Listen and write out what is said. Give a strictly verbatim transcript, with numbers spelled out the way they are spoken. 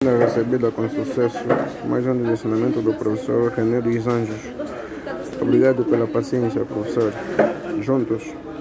Recebida com sucesso, mais um direcionamento do professor René dos Anjos. Obrigado pela paciência, professor. Juntos.